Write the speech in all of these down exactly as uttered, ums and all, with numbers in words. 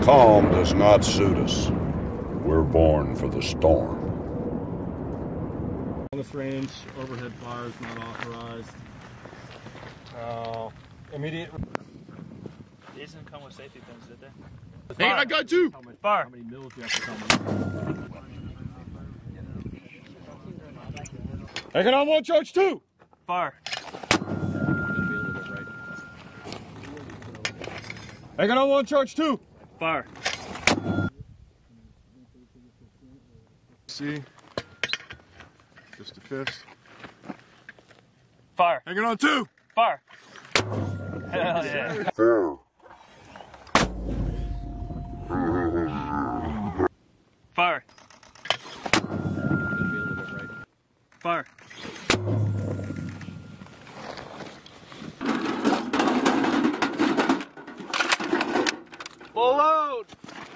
calm does not suit us. We're born for the storm. Longest range, overhead fire is not authorized. Uh, immediate. These didn't come with safety pins, did they? Hey, I got two! Fire! How many mils do you have to come with? Taking on one, charge two! Fire! Taking on one, charge two! Fire! See? Just a fist. Fire! Hanging on two! Fire! Hell yeah! Fire! Fire! Full load!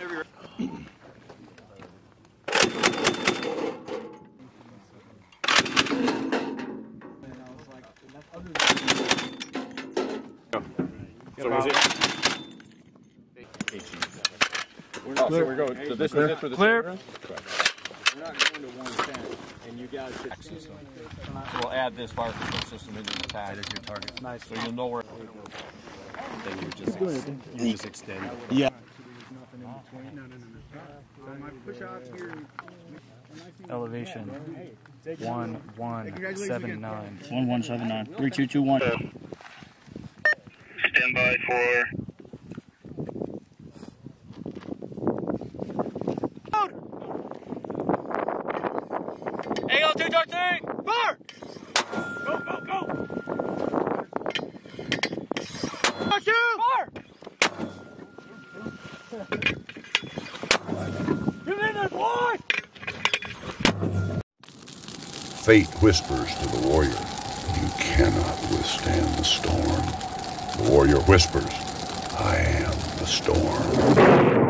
So is it? We're not, so we're going, so this is it for the Clear. We're not going to one ten, and you guys should see. So we'll add this fire control system into the tag. That is your target. Nice. So you'll know where. Then you just, ex you just extend. Yeah. Elevation one one seven nine. One one seven nine. Three two two one. Stand by for. A L two thirteen! Fire! Go, go, go! Fire! Fire! Get in there, boy! Fate whispers to the warrior, you cannot withstand the storm. The warrior whispers, I am the storm.